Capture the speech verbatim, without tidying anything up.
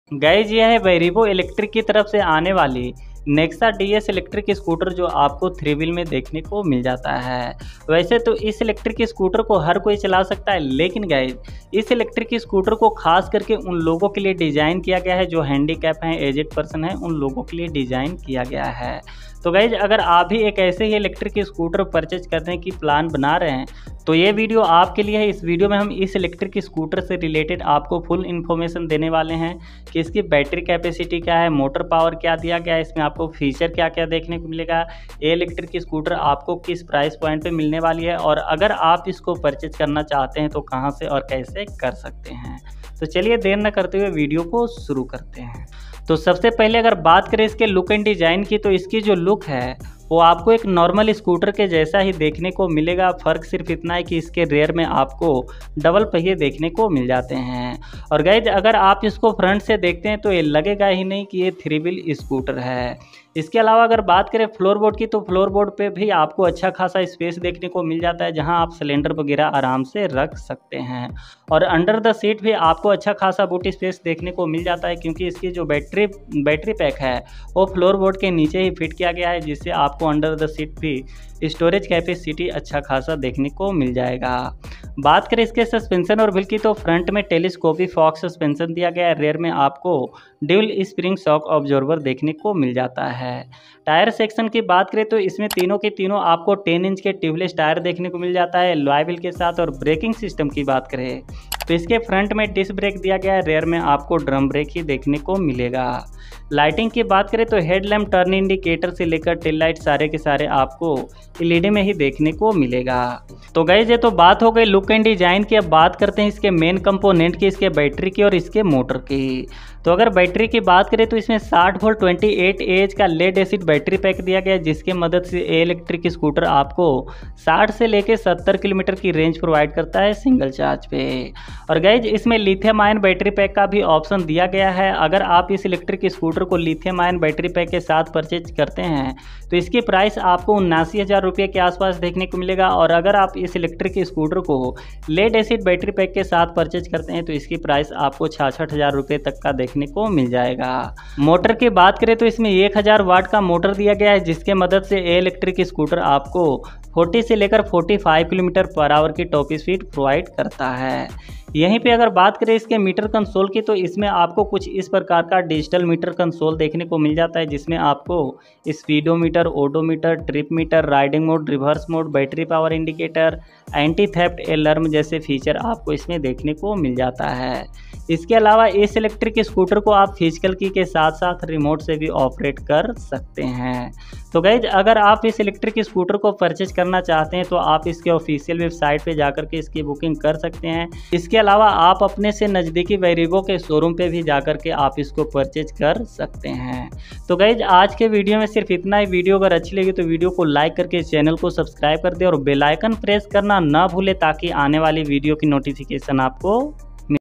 Guys यह है वेरिबो electric की तरफ से आने वाली नेक्सा डीएस इलेक्ट्रिक स्कूटर जो आपको थ्री व्हील में देखने को मिल जाता है। वैसे तो इस इलेक्ट्रिक स्कूटर को हर कोई चला सकता है, लेकिन गाइज इस इलेक्ट्रिक स्कूटर को खास करके उन लोगों के लिए डिज़ाइन किया गया है जो हैंडीकैप हैं, एजेड पर्सन हैं, उन लोगों के लिए डिज़ाइन किया गया है। तो गाइज अगर आप भी एक ऐसे ही इलेक्ट्रिक स्कूटर परचेज करने की प्लान बना रहे हैं तो ये वीडियो आपके लिए है। इस वीडियो में हम इस इलेक्ट्रिक स्कूटर से रिलेटेड आपको फुल इन्फॉर्मेशन देने वाले हैं कि इसकी बैटरी कैपेसिटी क्या है, मोटर पावर क्या दिया गया है, इसमें आपको फीचर क्या क्या देखने को मिलेगा, ये इलेक्ट्रिक स्कूटर आपको किस प्राइस पॉइंट पे मिलने वाली है, और अगर आप इसको परचेज करना चाहते हैं तो कहाँ से और कैसे कर सकते हैं। तो चलिए देर न करते हुए वीडियो को शुरू करते हैं। तो सबसे पहले अगर बात करें इसके लुक एंड डिज़ाइन की, तो इसकी जो लुक है वो आपको एक नॉर्मल स्कूटर के जैसा ही देखने को मिलेगा। फ़र्क सिर्फ इतना है कि इसके रेयर में आपको डबल पहिए देखने को मिल जाते हैं। और गाइज अगर आप इसको फ्रंट से देखते हैं तो ये लगेगा ही नहीं कि ये थ्री व्हील स्कूटर है। इसके अलावा अगर बात करें फ्लोरबोर्ड की, तो फ्लोरबोर्ड पे भी आपको अच्छा खासा स्पेस देखने को मिल जाता है जहां आप सिलेंडर वगैरह आराम से रख सकते हैं। और अंडर द सीट भी आपको अच्छा खासा बूट स्पेस देखने को मिल जाता है, क्योंकि इसकी जो बैटरी बैटरी पैक है वो फ्लोरबोर्ड के नीचे ही फिट किया गया है, जिससे आपको अंडर द सीट भी स्टोरेज कैपेसिटी अच्छा खासा देखने को मिल जाएगा। बात करें इसके सस्पेंशन और व्हील की, तो फ्रंट में टेलीस्कोपिक फॉक्स सस्पेंशन दिया गया है, रेयर में आपको ड्यूल स्प्रिंग शॉक ऑब्जर्वर देखने को मिल जाता है। टायर सेक्शन की बात करें तो इसमें तीनों के तीनों आपको टेन इंच के ट्यूबलेस टायर देखने को मिल जाता है लॉय व्हील के साथ। और ब्रेकिंग सिस्टम की बात करें तो इसके फ्रंट में डिस्क ब्रेक दिया गया है, रेयर में आपको ड्रम ब्रेक ही देखने को मिलेगा। लाइटिंग की बात करें तो हेडलैम्प, टर्न इंडिकेटर से लेकर टेल लाइट सारे के सारे आपको एलईडी में ही देखने को मिलेगा। तो गाइस ये तो बात हो गई लुक एंड डिजाइन की। अब बात करते हैं इसके मेन कंपोनेंट की, इसके बैटरी की और इसके मोटर की। तो अगर बैटरी की बात करें तो इसमें साठ वोल्ट अट्ठाईस एएच का लेड एसिड बैटरी पैक दिया गया है, जिसके मदद से ये इलेक्ट्रिक स्कूटर आपको साठ से लेकर सत्तर किलोमीटर की रेंज प्रोवाइड करता है सिंगल चार्ज पे। और गाइज इसमें लिथियम आयन बैटरी पैक का भी ऑप्शन दिया गया है। अगर आप इस इलेक्ट्रिक स्कूटर को लिथियम आयन बैटरी पैक के साथ परचेज करते हैं तो इसकी प्राइस आपको उन्नासी हज़ार रुपये के आसपास देखने को मिलेगा। और अगर आप इस इलेक्ट्रिक स्कूटर को लेड एसिड बैटरी पैक के साथ परचेज करते हैं तो इसकी प्राइस आपको छियासठ हज़ार रुपये तक का देखने को मिल जाएगा। मोटर की बात करें तो इसमें एक हज़ार वाट का मोटर दिया गया है, जिसके मदद से ये इलेक्ट्रिक स्कूटर आपको चालीस से लेकर पैंतालीस किलोमीटर पर आवर की टॉप स्पीड प्रोवाइड करता है। यहीं पे अगर बात करें इसके मीटर कंसोल की, तो इसमें आपको कुछ इस प्रकार का डिजिटल मीटर कंसोल देखने को मिल जाता है, जिसमें आपको speedometer, odometer, trip meter, riding mode, reverse mode, battery power indicator, anti theft alarm जैसे फीचर आपको इसमें देखने को मिल जाता है। इसके अलावा इस इलेक्ट्रिक स्कूटर को आप फिजिकल की के साथ साथ रिमोट से भी ऑपरेट कर सकते हैं। तो गाइज अगर आप इस इलेक्ट्रिक स्कूटर को परचेज करना चाहते हैं तो आप इसके ऑफिशियल वेबसाइट पे जाकर के इसकी बुकिंग कर सकते हैं। इसके अलावा आप अपने से नज़दीकी वेरिबो के शोरूम पे भी जाकर के आप इसको परचेज कर सकते हैं। तो गाइज आज के वीडियो में सिर्फ इतना ही। वीडियो अगर अच्छी लगी तो वीडियो को लाइक करके चैनल को सब्सक्राइब कर दे और बेल आइकन प्रेस करना ना भूले, ताकि आने वाली वीडियो की नोटिफिकेशन आपको